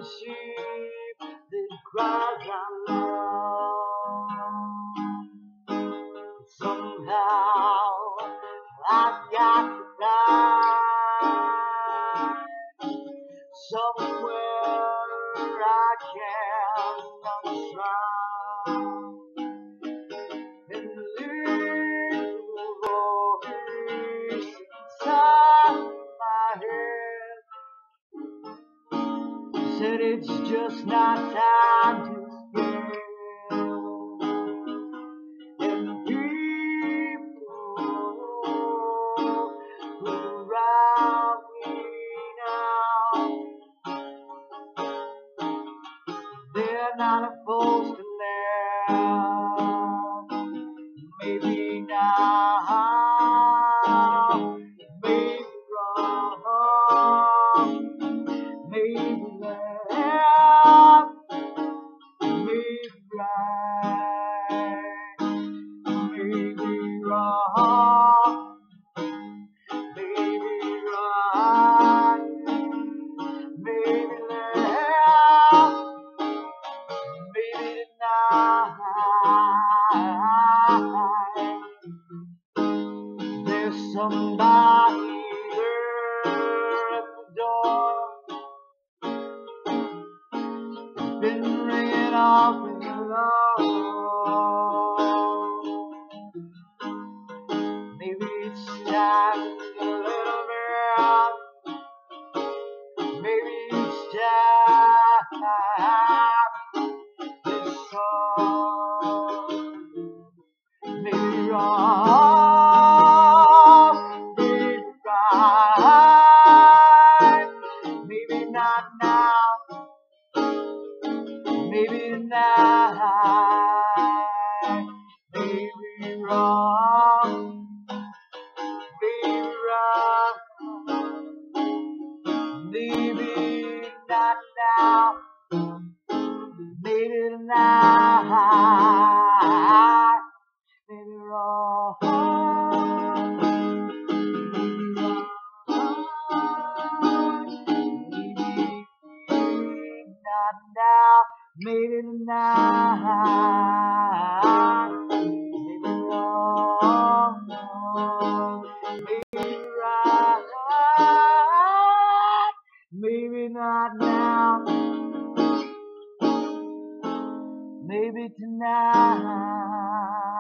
sheep that cries out loud. Somehow I've got to die somewhere I can understand. And the little voice inside my head said it's just not time to scare. And the people who around me now, they're not opposed to love. Maybe now, maybe wrong, maybe left, maybe right, maybe wrong, maybe right, maybe left, maybe tonight. There's somebody there at the door. It's been ringing off in the long. Maybe it's time to let me out. Maybe it's time this song. Maybe wrong, maybe right, maybe not now, maybe tonight, maybe wrong, maybe right, maybe not now, maybe tonight, maybe wrong, maybe not now, maybe tonight, maybe wrong, maybe right, maybe not now, maybe tonight.